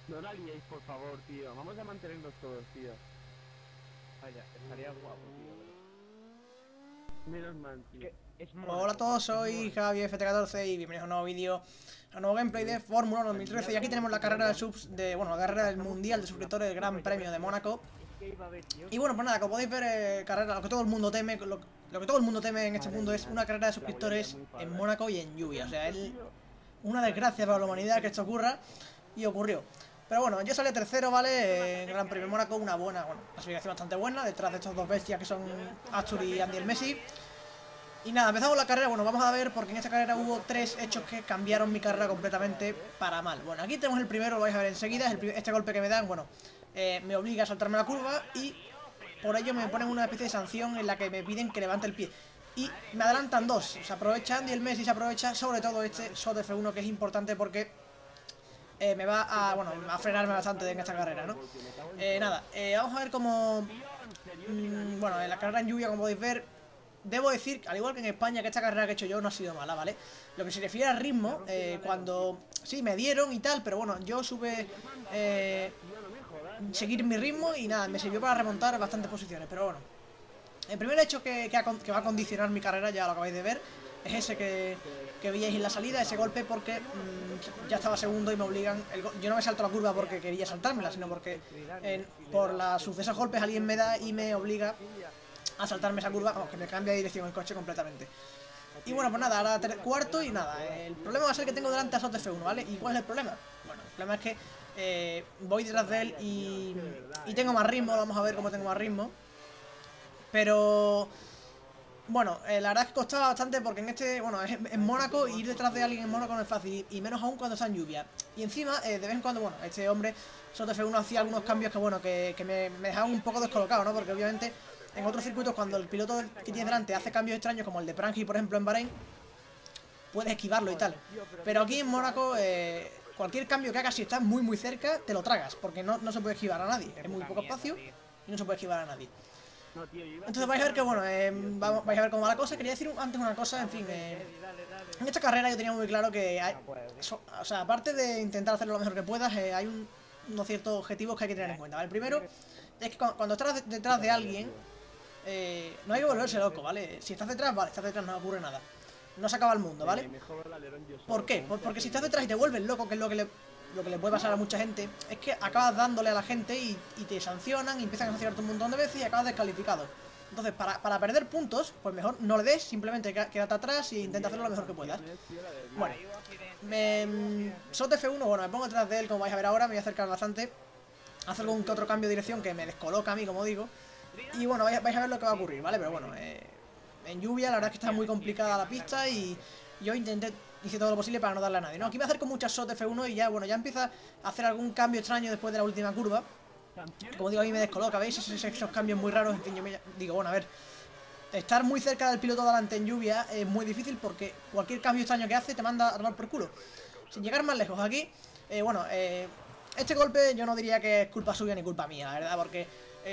No la liéis, por favor, tío. Vamos a mantenernos todos, tío. Vaya, estaría guapo, tío, pero... Menos mal, Es tío. que es Hola a Mónaco, todos, es soy Mónaco. Javi FT14 y bienvenidos a un nuevo vídeo, a un nuevo gameplay de Fórmula 1 2013. Y aquí tenemos la carrera de subs de, bueno, la carrera del Mundial de Suscriptores del Gran Premio de Mónaco. Es que iba a ver, tío. Y bueno, pues nada, como podéis ver, carrera, lo que todo el mundo teme, lo que todo el mundo teme en este mundo es una carrera de suscriptores en Mónaco y en lluvia. O sea, es una desgracia para la humanidad que esto ocurra, y ocurrió. Pero bueno, yo salí tercero, ¿vale? En Gran Premio de Mónaco, una buena, bueno, clasificación bastante buena, detrás de estos dos bestias que son Astur y Andy el Messi. Y nada, empezamos la carrera. Bueno, vamos a ver, porque en esta carrera hubo tres hechos que cambiaron mi carrera completamente para mal. Bueno, aquí tenemos el primero, lo vais a ver enseguida. Es este golpe que me dan, bueno, me obliga a saltarme la curva y por ello me ponen una especie de sanción en la que me piden que levante el pie. Y me adelantan dos, se aprovechan y el Messi se aprovecha, sobre todo este shot F1, que es importante porque me va a, bueno, a frenarme bastante en esta carrera, ¿no? Nada, vamos a ver cómo... bueno, en la carrera en lluvia, como podéis ver, debo decir, al igual que en España, que esta carrera que he hecho yo no ha sido mala, ¿vale? Lo que se refiere al ritmo, cuando... Sí, me dieron y tal, pero bueno, yo supe seguir mi ritmo y nada, me sirvió para remontar bastantes posiciones, pero bueno. El primer hecho que va a condicionar mi carrera, ya lo acabáis de ver, es ese que veíais en la salida, ese golpe, porque ya estaba segundo y me obligan... yo no me salto la curva porque quería saltármela, sino porque por los sucesos golpes alguien me da y me obliga a saltarme esa curva, vamos, que me cambia de dirección el coche completamente. Y bueno, pues nada, ahora cuarto y nada. El problema va a ser que tengo delante a Sot F1, ¿vale? ¿Y cuál es el problema? Bueno, el problema es que voy detrás de él y tengo más ritmo, vamos a ver cómo tengo más ritmo. Pero... bueno, la verdad es que costaba bastante porque en este, bueno, en Mónaco, ir detrás de alguien en Mónaco no es fácil, y menos aún cuando está en lluvia. Y encima, de vez en cuando, bueno, este hombre, Sot F1, hacía algunos cambios que, bueno, que me dejaban un poco descolocado, ¿no? Porque obviamente en otros circuitos, cuando el piloto que tienes delante hace cambios extraños, como el de Prangi, por ejemplo, en Bahrein, puedes esquivarlo y tal. Pero aquí en Mónaco, cualquier cambio que hagas, si estás muy cerca, te lo tragas, porque no se puede esquivar a nadie. Es muy poco espacio y no se puede esquivar a nadie. Entonces vais a ver que, bueno, vais a ver cómo va la cosa. Quería decir antes una cosa, en fin, en esta carrera yo tenía muy claro que hay, o sea, aparte de intentar hacerlo lo mejor que puedas, hay unos ciertos objetivos que hay que tener en cuenta, ¿vale? El primero es que cuando estás detrás de alguien, no hay que volverse loco, ¿vale? Si estás detrás, vale, estás detrás, no ocurre nada. No se acaba el mundo, ¿vale? ¿Por qué? Porque si estás detrás y te vuelves loco, que es lo que le puede pasar a mucha gente, es que acabas dándole a la gente y te sancionan y empiezan a sancionarte un montón de veces y acabas descalificado. Entonces, para perder puntos, pues mejor no le des, simplemente quédate atrás e intenta hacerlo lo mejor que puedas. Bueno, Sot F1, bueno, me pongo detrás de él, como vais a ver ahora, me voy a acercar bastante. Hace algún que otro cambio de dirección que me descoloca a mí, como digo. Y bueno, vais a ver lo que va a ocurrir, ¿vale? Pero bueno, en lluvia la verdad es que está muy complicada la pista y yo hice todo lo posible para no darle a nadie, ¿no? Aquí me acerco mucho a Sot F1 y ya, bueno, ya empieza a hacer algún cambio extraño después de la última curva. Como digo, a mí me descoloca, ¿veis? Esos cambios muy raros, en fin, yo me digo, bueno, a ver, estar muy cerca del piloto delante en lluvia es muy difícil porque cualquier cambio extraño que hace te manda a tomar por culo. Sin llegar más lejos aquí, bueno, este golpe yo no diría que es culpa suya ni culpa mía, la verdad, porque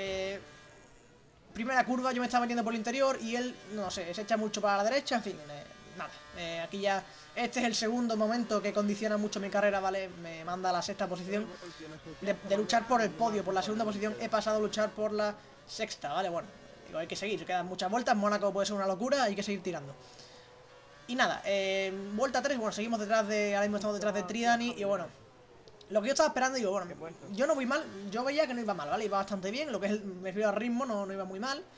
primera curva yo me estaba metiendo por el interior y él, no sé, se echa mucho para la derecha, en fin, nada. Aquí ya, este es el segundo momento que condiciona mucho mi carrera, ¿vale? Me manda a la sexta posición. De luchar por el podio, por la segunda posición, he pasado a luchar por la sexta, ¿vale? Bueno, digo, hay que seguir, quedan muchas vueltas, Mónaco puede ser una locura, hay que seguir tirando. Y nada, vuelta 3, bueno, seguimos detrás de, ahora mismo estamos detrás de Tridani y bueno... Lo que yo estaba esperando, digo, bueno, yo no voy mal, yo veía que no iba mal, ¿vale? Iba bastante bien, lo que es me refiero al ritmo, no iba muy mal.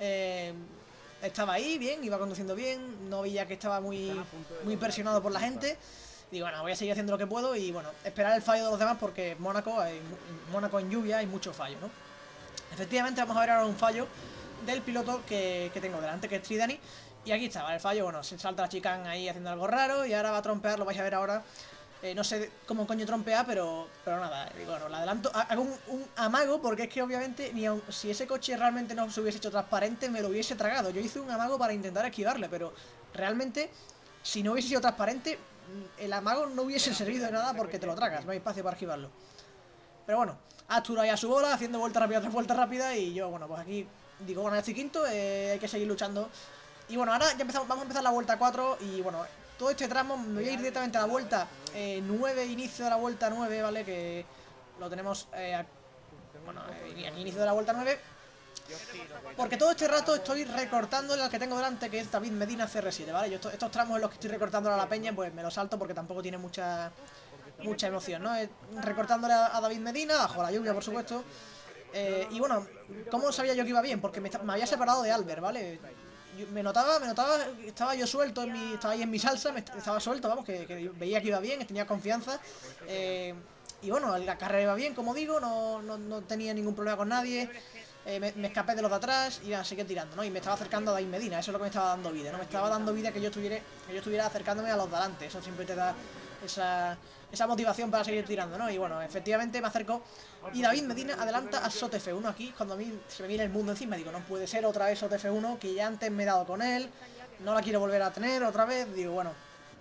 Estaba ahí bien, iba conduciendo bien, no veía que estaba muy presionado por la gente. Digo, bueno, voy a seguir haciendo lo que puedo y bueno, esperar el fallo de los demás porque Mónaco en lluvia hay mucho fallo, ¿no? Efectivamente vamos a ver ahora un fallo del piloto que tengo delante, que es Tridani. Y aquí está, ¿vale? El fallo, bueno, se salta la chicane ahí haciendo algo raro y ahora va a trompear, lo vais a ver ahora. No sé cómo coño trompea, pero nada, bueno, lo adelanto, hago un amago, porque es que obviamente ni aun, si ese coche realmente no se hubiese hecho transparente, me lo hubiese tragado. Yo hice un amago para intentar esquivarle, pero realmente, si no hubiese sido transparente, el amago no hubiese servido de nada porque te lo tragas, no hay espacio para esquivarlo. Pero bueno, Astur ahí a su bola, haciendo vuelta rápida tras vuelta rápida, y yo, bueno, pues aquí digo, bueno, ya estoy quinto, hay que seguir luchando. Y bueno, ahora ya vamos a empezar la vuelta 4 y bueno, todo este tramo me voy a ir directamente a la vuelta 9, inicio de la vuelta 9, ¿vale? Que Lo tenemos, bueno, al inicio de la vuelta 9. Porque todo este rato estoy recortando al que tengo delante, que es David Medina CR7, ¿vale? Yo estos tramos en los que estoy recortando a la peña, pues me los salto porque tampoco tiene mucha emoción, ¿no? Recortándole a David Medina, bajo la lluvia, por supuesto. Y bueno, ¿cómo sabía yo que iba bien? Porque me había separado de Albert, ¿vale? Me notaba, estaba yo suelto, estaba ahí en mi salsa, estaba suelto, vamos, que veía que iba bien, tenía confianza. Y bueno, la carrera iba bien, como digo, no tenía ningún problema con nadie. Me escapé de los de atrás y seguí tirando, ¿no? Y me estaba acercando a David Medina, eso es lo que me estaba dando vida, ¿no? Me estaba dando vida que yo estuviera acercándome a los de delante, eso siempre te da esa motivación para seguir tirando, ¿no? Y bueno, efectivamente me acerco y David Medina adelanta a Sot F1 aquí, cuando a mí se me viene el mundo encima, digo, no puede ser otra vez Sot F1, que ya antes me he dado con él, no la quiero volver a tener otra vez, digo, bueno,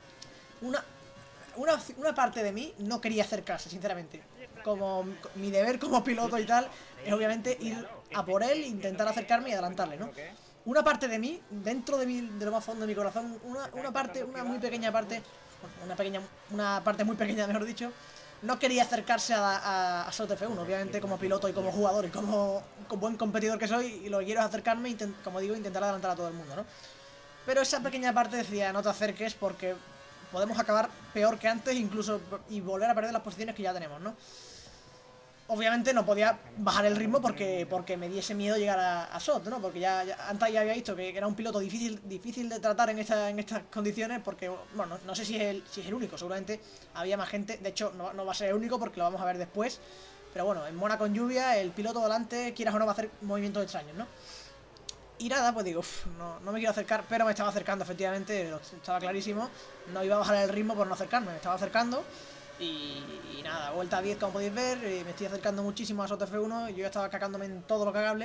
una parte de mí no quería acercarse, sinceramente. Como mi deber como piloto y tal, es obviamente ir a por él, intentar acercarme y adelantarle, ¿no? Una parte de mí, dentro de lo más fondo de mi corazón, una muy pequeña parte, una parte muy pequeña, mejor dicho, no quería acercarse a Sot F1, obviamente como piloto y como jugador y como buen competidor que soy, y lo que quiero es acercarme y, como digo, intentar adelantar a todo el mundo, ¿no? Pero esa pequeña parte decía, no te acerques porque podemos acabar peor que antes, incluso, y volver a perder las posiciones que ya tenemos, ¿no? Obviamente no podía bajar el ritmo porque me diese miedo llegar a Sot, ¿no? Porque antes ya había visto que era un piloto difícil de tratar en estas condiciones, porque, bueno, no sé si es el único, seguramente había más gente, de hecho no va a ser el único porque lo vamos a ver después, pero bueno, en Mónaco con lluvia, el piloto delante, quieras o no, va a hacer movimientos extraños, ¿no? Y nada, pues digo, no me quiero acercar, pero me estaba acercando, efectivamente, estaba clarísimo, no iba a bajar el ritmo por no acercarme, me estaba acercando. Y nada, vuelta a 10 como podéis ver, me estoy acercando muchísimo a Sot F1, yo ya estaba cagándome en todo lo cagable.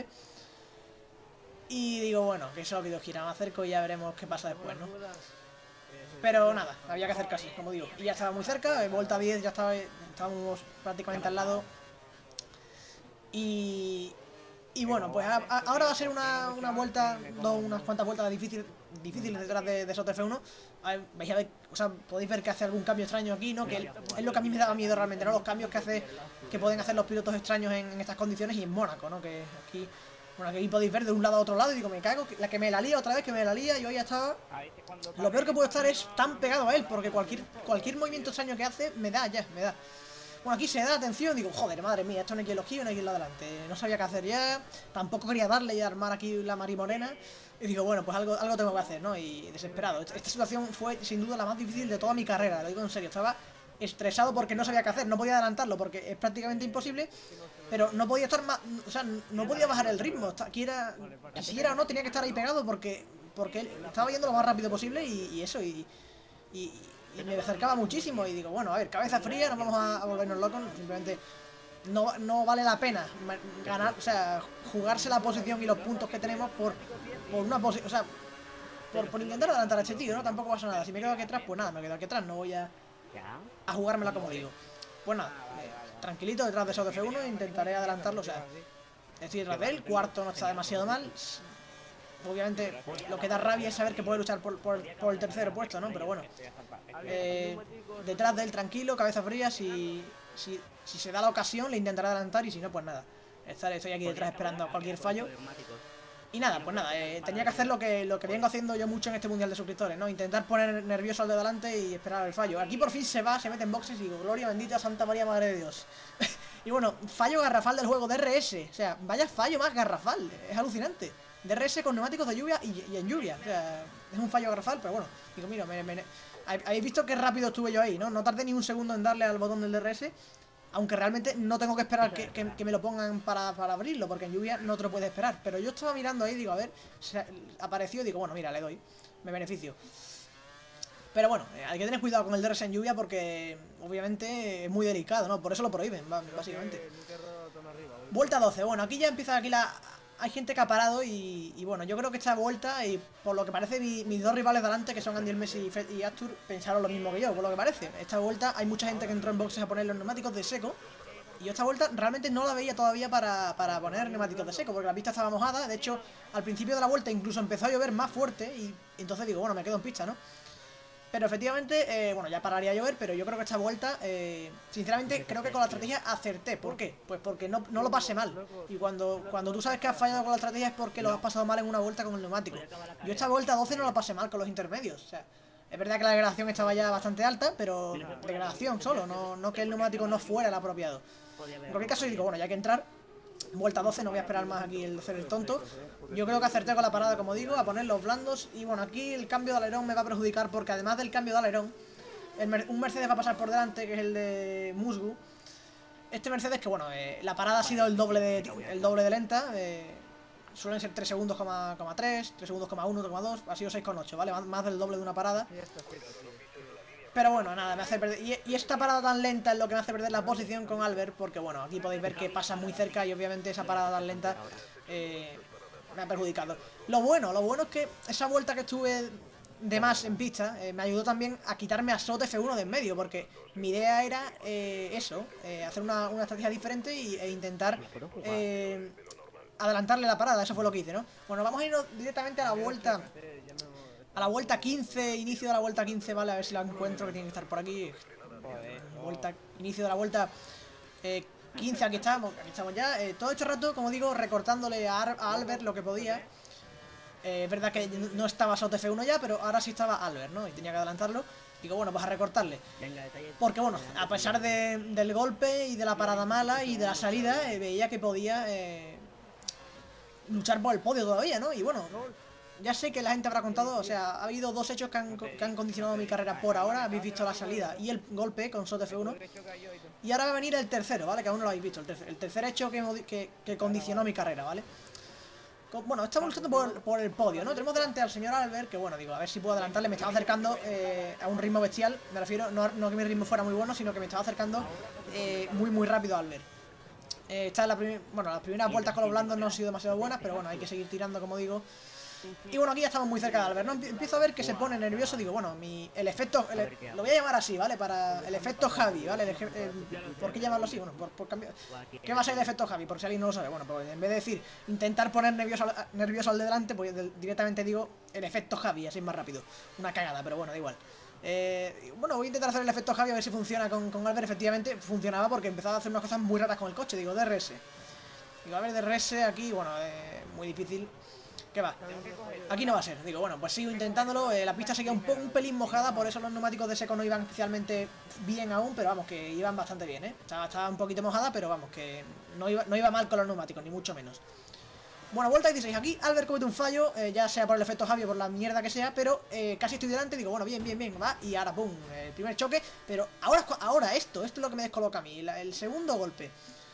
Y digo, bueno, que eso es lo que Dios quiera, me acerco y ya veremos qué pasa después, ¿no? Pero nada, había que acercarse, como digo. Y ya estaba muy cerca, vuelta a 10, ya estábamos prácticamente al lado. Y bueno, pues ahora va a ser una vuelta, unas cuantas vueltas difíciles detrás de Sot F1. Vais a ver, o sea, podéis ver que hace algún cambio extraño aquí, ¿no? Que es lo que a mí me daba miedo realmente, ¿no? Los cambios que pueden hacer los pilotos extraños en estas condiciones y en Mónaco, ¿no? Que aquí, bueno, aquí podéis ver de un lado a otro lado y digo, me cago, la que me la lía otra vez, que me la lía, yo ya estaba. Lo peor que puedo estar es tan pegado a él, porque cualquier movimiento extraño que hace, me da. Bueno, aquí se da atención, digo, joder, madre mía, esto no hay quien lo esquive, no hay quien lo adelante. No sabía qué hacer ya, tampoco quería darle y armar aquí la marimorena. Y digo, bueno, pues algo tengo que hacer, ¿no? Y desesperado. Esta situación fue sin duda la más difícil de toda mi carrera, lo digo en serio. Estaba estresado porque no sabía qué hacer, no podía adelantarlo porque es prácticamente imposible, pero no podía estar más, o sea, no podía bajar el ritmo. Quisiera o no, tenía que estar ahí pegado porque él estaba yendo lo más rápido posible y eso, y me acercaba muchísimo y digo, bueno, a ver, cabeza fría, no vamos a volvernos locos, simplemente no vale la pena ganar, o sea, jugarse la posición y los puntos que tenemos por una posición, o sea, por intentar adelantar a este tío, ¿no? Tampoco pasa nada. Si me quedo aquí atrás, pues nada, me quedo aquí atrás, no voy a jugármela como digo. Pues nada, tranquilito detrás de Sot F1, intentaré adelantarlo, o sea, estoy detrás de él, cuarto no está demasiado mal. Obviamente lo que da rabia es saber que puede luchar por el tercer puesto, ¿no? Pero bueno, detrás de él tranquilo, cabeza fría, si se da la ocasión le intentaré adelantar y si no, pues nada, estoy aquí detrás esperando a cualquier fallo. Y nada, pues nada, tenía que hacer lo que vengo haciendo yo mucho en este mundial de suscriptores, ¿no? Intentar poner nervioso al de delante y esperar el fallo. Aquí por fin se mete en boxes y digo, gloria bendita Santa María Madre de Dios. Y bueno, fallo garrafal del juego, DRS, o sea, vaya fallo más garrafal, es alucinante. DRS con neumáticos de lluvia y en lluvia, o sea, es un fallo garrafal, pero bueno, digo, mira, habéis visto qué rápido estuve yo ahí, ¿no? No tardé ni un segundo en darle al botón del DRS, aunque realmente no tengo que esperar que me lo pongan para abrirlo, porque en lluvia no te lo puedes esperar. Pero yo estaba mirando ahí, digo, a ver, apareció y digo, bueno, mira, le doy, me beneficio. Pero bueno, hay que tener cuidado con el DRS en lluvia porque obviamente es muy delicado, ¿no? Por eso lo prohíben, básicamente. Vuelta 12, bueno, aquí ya empieza hay gente que ha parado y bueno, yo creo que esta vuelta, y por lo que parece mis dos rivales delante, que son Andy Messi y Astur, pensaron lo mismo que yo, por lo que parece. Esta vuelta hay mucha gente que entró en boxes a poner los neumáticos de seco, y yo esta vuelta realmente no la veía todavía para poner neumáticos de seco, porque la pista estaba mojada. De hecho, al principio de la vuelta incluso empezó a llover más fuerte y entonces digo, bueno, me quedo en pista, ¿no? Pero efectivamente, bueno, ya pararía a llover, pero yo creo que esta vuelta, sinceramente, creo que con la estrategia acerté. ¿Por qué? Pues porque no lo pasé mal. Y cuando tú sabes que has fallado con la estrategia es porque lo has pasado mal en una vuelta con el neumático. Yo esta vuelta 12 no la pasé mal con los intermedios. O sea, es verdad que la degradación estaba ya bastante alta, pero degradación solo, no que el neumático no fuera el apropiado. En cualquier caso, yo digo, bueno, ya hay que entrar. Vuelta 12, no voy a esperar más aquí el hacer el tonto. Yo creo que acerté con la parada, como digo, a poner los blandos. Y bueno, aquí el cambio de alerón me va a perjudicar porque además del cambio de alerón, un Mercedes va a pasar por delante, que es el de Musgu. Este Mercedes que, bueno, la parada ha sido el doble de lenta. Suelen ser 3 segundos, 3 segundos, 1, 3,2. Ha sido 6,8, ¿vale? Más del doble de una parada. Pero bueno, nada, me hace perder. Y esta parada tan lenta es lo que me hace perder la posición con Albert. Porque bueno, aquí podéis ver que pasa muy cerca y obviamente esa parada tan lenta me ha perjudicado. Lo bueno es que esa vuelta que estuve de más en pista me ayudó también a quitarme a Sot F1 de en medio. Porque mi idea era hacer una estrategia diferente e intentar adelantarle la parada. Eso fue lo que hice, ¿no? Bueno, vamos a irnos directamente a la vuelta. A la vuelta 15, inicio de la vuelta 15, vale, a ver si la encuentro, que tiene que estar por aquí. Inicio de la vuelta 15, aquí estamos ya. Todo este rato, como digo, recortándole a Albert lo que podía. Es verdad que no estaba Sot F1 ya, pero ahora sí estaba Albert, ¿no? Y tenía que adelantarlo. Digo, bueno, pues a recortarle. Porque bueno, a pesar del golpe y de la parada mala y de la salida, veía que podía luchar por el podio todavía, ¿no? Y bueno, ya sé que la gente habrá contado, o sea, ha habido dos hechos que han condicionado mi carrera por ahora. Habéis visto la salida y el golpe con Sot F1. Y ahora va a venir el tercero, ¿vale? Que aún no lo habéis visto. El tercer hecho que condicionó mi carrera, ¿vale? Bueno, estamos luchando por el podio, ¿no? Tenemos delante al señor Albert, que bueno, digo, a ver si puedo adelantarle. Me estaba acercando a un ritmo bestial. Me refiero, no que mi ritmo fuera muy bueno, sino que me estaba acercando muy rápido a Albert. Esta es las primeras vueltas con los blandos no han sido demasiado buenas, pero bueno, hay que seguir tirando, como digo. Y bueno, aquí ya estamos muy cerca de Albert, ¿no? Empiezo a ver que se pone nervioso. Digo, bueno, el efecto, lo voy a llamar así, ¿vale? Para el efecto Javi, ¿vale? ¿Por qué llamarlo así? Bueno, por cambiar. ¿Qué va a ser el efecto Javi? Por si alguien no lo sabe. Bueno, pues en vez de decir intentar poner nervioso al de delante, pues directamente digo el efecto Javi, así es más rápido. Una cagada, pero bueno, da igual. Bueno, voy a intentar hacer el efecto Javi a ver si funciona con Albert. Efectivamente funcionaba porque empezaba a hacer unas cosas muy raras con el coche. Digo, DRS. Digo, a ver, DRS aquí, bueno, muy difícil. ¿Qué va? Aquí no va a ser. Digo, bueno, pues sigo intentándolo. La pista seguía un pelín mojada, por eso los neumáticos de seco no iban especialmente bien aún, pero vamos, que iban bastante bien, ¿eh? Estaba un poquito mojada, pero vamos, que no iba mal con los neumáticos, ni mucho menos. Bueno, vuelta 16. Aquí Albert comete un fallo, ya sea por el efecto Javi o por la mierda que sea, pero casi estoy delante. Digo, bueno, bien, va. Y ahora, pum, el primer choque. Pero ahora esto es lo que me descoloca a mí. El segundo golpe.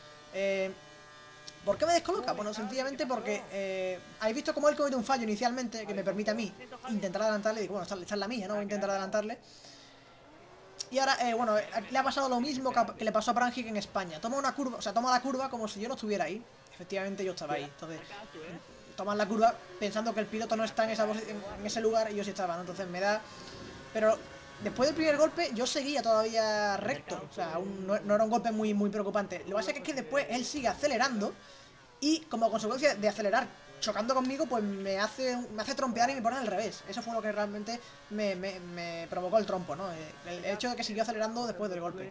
¿Por qué me descoloca? Bueno, sencillamente porque habéis visto cómo él comete un fallo inicialmente que me permite a mí intentar adelantarle. Digo, bueno, esta es la mía, ¿no? Voy a intentar adelantarle. Y ahora, bueno, le ha pasado lo mismo que le pasó a Pranjic en España. Toma una curva, o sea, toma la curva como si yo no estuviera ahí. Efectivamente yo estaba ahí. Entonces, toman la curva pensando que el piloto no está en ese lugar y yo sí estaba, ¿no? Entonces me da... Pero después del primer golpe yo seguía todavía recto. O sea, no era un golpe muy preocupante. Lo que pasa es que después él sigue acelerando y como consecuencia de acelerar chocando conmigo, pues me hace trompear y me pone al revés. Eso fue lo que realmente me provocó el trompo, ¿no? El hecho de que siguió acelerando después del golpe.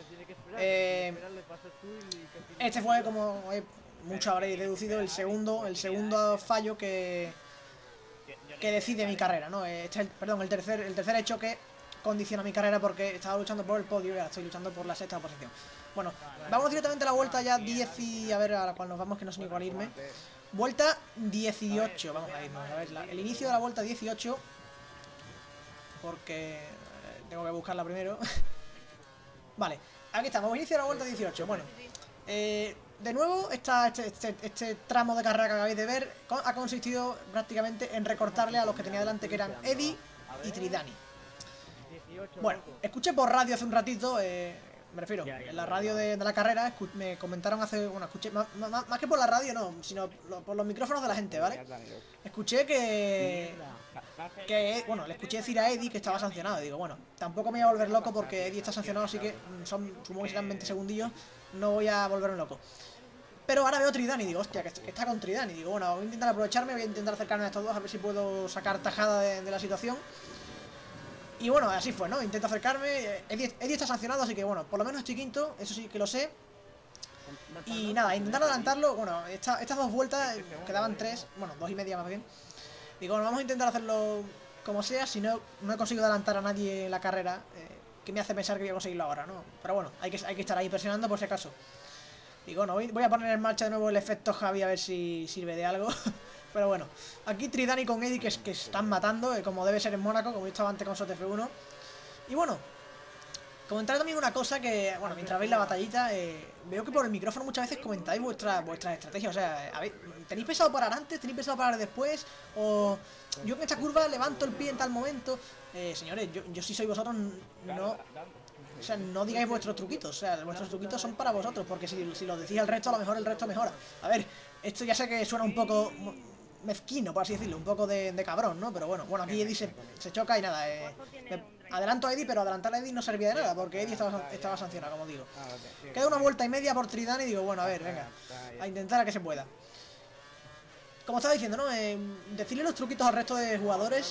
Este fue, como mucho habréis deducido, el segundo fallo que decide mi carrera, ¿no? El tercer hecho que condiciona mi carrera, porque estaba luchando por el podio y ahora estoy luchando por la sexta posición. Bueno, vamos directamente a la vuelta ya 10 y... A ver a cuál nos vamos, que no sé ni cuál irme. Vuelta 18, vamos a irnos. A ver, el inicio de la vuelta 18. Porque tengo que buscarla primero. Vale, aquí estamos, inicio de la vuelta 18. Bueno, de nuevo, este tramo de carrera que acabáis de ver ha consistido prácticamente en recortarle a los que tenía delante, que eran Eddie y Tridani. Bueno, escuché por radio hace un ratito, me refiero, en la radio de la carrera, me comentaron bueno, escuché, más que por la radio no, sino por los micrófonos de la gente, ¿vale? Escuché bueno, le escuché decir a Eddie que estaba sancionado. Digo, bueno, tampoco me voy a volver loco porque Eddie está sancionado, así que supongo que serán 20 segundillos, no voy a volverme loco. Pero ahora veo Tridani y digo, hostia, que está con Tridani. Digo, bueno, voy a intentar aprovecharme, voy a intentar acercarme a estos dos, a ver si puedo sacar tajada de la situación. Y bueno, así fue, ¿no? Intento acercarme. Eddie está sancionado, así que bueno, por lo menos estoy quinto, eso sí que lo sé. Y nada, intentar adelantarlo. Bueno, estas dos vueltas quedaban 3, bueno, 2 y media más bien. Digo, bueno, vamos a intentar hacerlo como sea. Si no he conseguido adelantar a nadie en la carrera, que me hace pensar que voy a conseguirlo ahora, ¿no? Pero bueno, hay que estar ahí presionando por si acaso. Digo, no, voy a poner en marcha de nuevo el efecto Javi a ver si sirve de algo. Pero bueno, aquí Tridani con Eddie que están matando, como debe ser en Mónaco, como he visto antes con SOT F1. Y bueno, comentar también una cosa que, bueno, mientras veis la batallita, veo que por el micrófono muchas veces comentáis vuestras estrategias. O sea, a ver, ¿tenéis pensado parar antes? ¿Tenéis pensado parar después? O yo en esta curva levanto el pie en tal momento. Señores, yo si soy vosotros, no... O sea, no digáis vuestros truquitos, o sea, vuestros truquitos son para vosotros, porque si los decís al resto, a lo mejor el resto mejora. A ver, esto ya sé que suena un poco mezquino, por así decirlo, un poco de cabrón, ¿no? Pero bueno, aquí Eddie se choca y nada, adelanto a Eddie, pero adelantar a Eddie no servía de nada, porque Eddie estaba sancionado, como digo. Queda una vuelta y media por Tridani y digo, bueno, a ver, venga, a intentar a que se pueda. Como estaba diciendo, ¿no? Decirle los truquitos al resto de jugadores,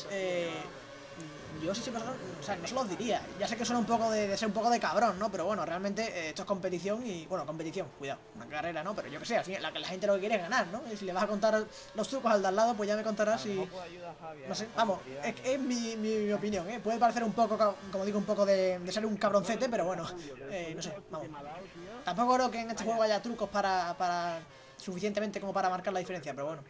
yo sí siempre, o sea, no se los diría. Ya sé que suena un poco de ser un poco de cabrón, ¿no? Pero bueno, realmente esto es competición y, bueno, competición, cuidado, una carrera, ¿no? Pero yo que sé, al final la gente lo que quiere es ganar, ¿no? Y si le vas a contar los trucos al de al lado, pues ya me contarás y... No sé, vamos, es mi opinión, ¿eh? Puede parecer un poco, como digo, un poco de ser un cabroncete, pero bueno, no sé, vamos. Tampoco creo que en este juego haya trucos para suficientemente como para marcar la diferencia, pero bueno.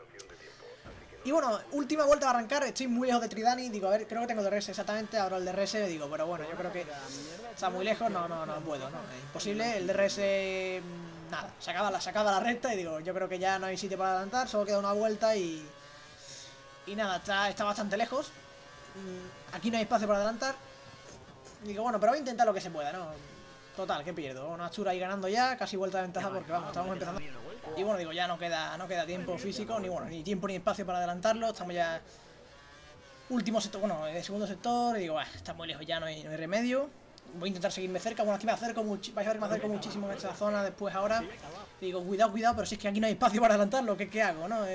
Y bueno, última vuelta a arrancar, estoy muy lejos de Tridani, digo, a ver, creo que tengo el DRS exactamente, ahora el DRS, digo, pero bueno, yo creo que está muy lejos, no puedo, no, es imposible, el DRS, nada, se acaba la recta y digo, yo creo que ya no hay sitio para adelantar, solo queda una vuelta y nada, está bastante lejos, aquí no hay espacio para adelantar, digo, bueno, pero voy a intentar lo que se pueda, ¿no? Total, que pierdo, una Astura ahí ganando ya, casi vuelta de ventaja porque vamos, estamos empezando. Y bueno, digo, ya no queda tiempo físico, ni tiempo ni espacio para adelantarlo, estamos ya último sector, bueno, segundo sector, y digo, está muy lejos, ya no hay remedio. Voy a intentar seguirme cerca, bueno, aquí me acerco vais a ver que me acerco muchísimo en esta zona después ahora. Y digo, cuidado, pero si es que aquí no hay espacio para adelantarlo, ¿qué hago, no?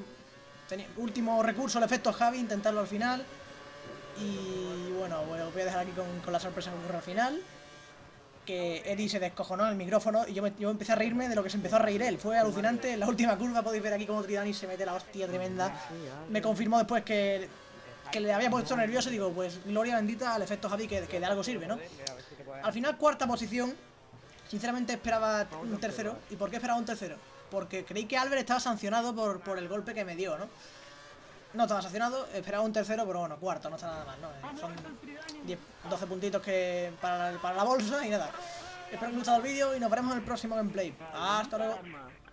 Último recurso, el efecto Javi, intentarlo al final. Y bueno, voy a dejar aquí con la sorpresa que ocurre al final. Que Eddie se descojonó en el micrófono y yo empecé a reírme de lo que se empezó a reír él. Fue alucinante. En la última curva podéis ver aquí como Tridani se mete la hostia tremenda. Me confirmó después que le había puesto nervioso y digo, pues gloria bendita al efecto Javi que de algo sirve, ¿no? Al final, cuarta posición. Sinceramente esperaba un tercero. ¿Y por qué esperaba un tercero? Porque creí que Albert estaba sancionado por el golpe que me dio, ¿no? No estaba sancionado, esperaba un tercero, pero bueno, cuarto, no está nada mal, ¿no? Son 12 puntitos que para la bolsa y nada. Espero que os haya gustado el vídeo y nos veremos en el próximo gameplay. Hasta luego.